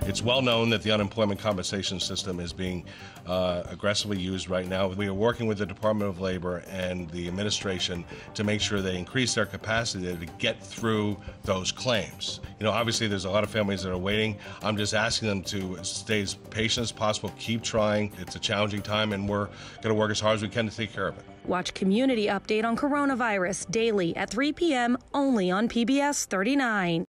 It's well known that the unemployment compensation system is being aggressively used right now. We are working with the Department of Labor and the administration to make sure they increase their capacity to get through those claims. You know, obviously there's a lot of families that are waiting. I'm just asking them to stay as patient as possible, keep trying. It's a challenging time, and we're going to work as hard as we can to take care of it. Watch Community Update on Coronavirus daily at 3 p.m. only on PBS 39.